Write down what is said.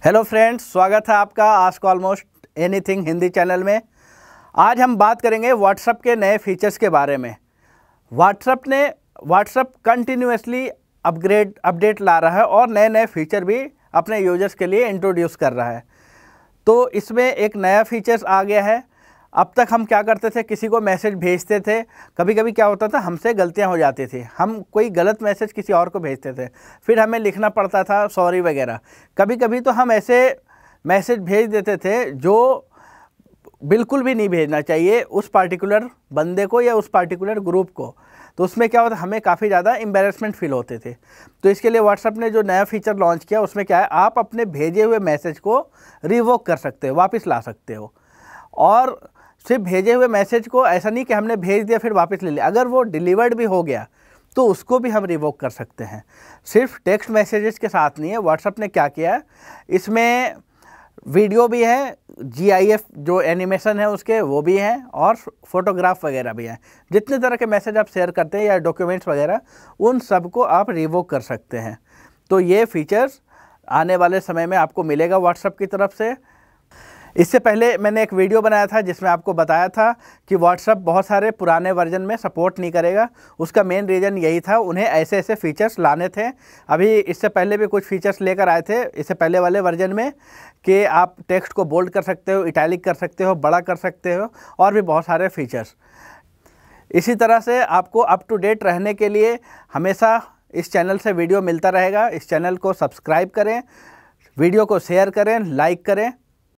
Hello friends, स्वागत है आपका ask almost anything Hindi channel में। आज हम बात करेंगे व्हाट्सएप के नए फीचर्स के बारे में। व्हाट्सएप कंटिन्यूसली अपडेट ला रहा है और नए नए फीचर भी अपने यूजर्स के लिए इंट्रोड्यूस कर रहा है। तो इसमें एक नया फीचर्स आ गया है। अब तक हम क्या करते थे, किसी को मैसेज भेजते थे, कभी कभी क्या होता था हमसे गलतियां हो जाती थी, हम कोई गलत मैसेज किसी और को भेजते थे, फिर हमें लिखना पड़ता था सॉरी वगैरह। कभी कभी तो हम ऐसे मैसेज भेज देते थे जो बिल्कुल भी नहीं भेजना चाहिए उस पार्टिकुलर बंदे को या उस पार्टिकुलर ग्रुप को। तो उसमें क्या होता, हमें काफ़ी ज़्यादा एम्बैरेसमेंट फील होते थे। तो इसके लिए व्हाट्सएप ने जो नया फीचर लॉन्च किया उसमें क्या है, आप अपने भेजे हुए मैसेज को रिवोक कर सकते हो, वापस ला सकते हो। और सिर्फ भेजे हुए मैसेज को ऐसा नहीं कि हमने भेज दिया फिर वापस ले लिया, अगर वो डिलीवर्ड भी हो गया तो उसको भी हम रिवोक कर सकते हैं। सिर्फ टेक्स्ट मैसेजेस के साथ नहीं है। व्हाट्सएप ने क्या किया है, इसमें वीडियो भी है, GIF जो एनिमेशन है उसके वो भी हैं, और फोटोग्राफ वगैरह भी हैं। जितने तरह के मैसेज आप शेयर करते हैं या डॉक्यूमेंट्स वगैरह, उन सब को आप रिवोक कर सकते हैं। तो ये फीचर्स आने वाले समय में आपको मिलेगा व्हाट्सएप की तरफ से। इससे पहले मैंने एक वीडियो बनाया था जिसमें आपको बताया था कि व्हाट्सएप बहुत सारे पुराने वर्जन में सपोर्ट नहीं करेगा। उसका मेन रीज़न यही था, उन्हें ऐसे ऐसे फीचर्स लाने थे। अभी इससे पहले भी कुछ फीचर्स लेकर आए थे इससे पहले वाले वर्जन में, कि आप टेक्स्ट को बोल्ड कर सकते हो, इटैलिक कर सकते हो, बड़ा कर सकते हो, और भी बहुत सारे फीचर्स। इसी तरह से आपको अप टू डेट रहने के लिए हमेशा इस चैनल से वीडियो मिलता रहेगा। इस चैनल को सब्सक्राइब करें, वीडियो को शेयर करें, लाइक करें।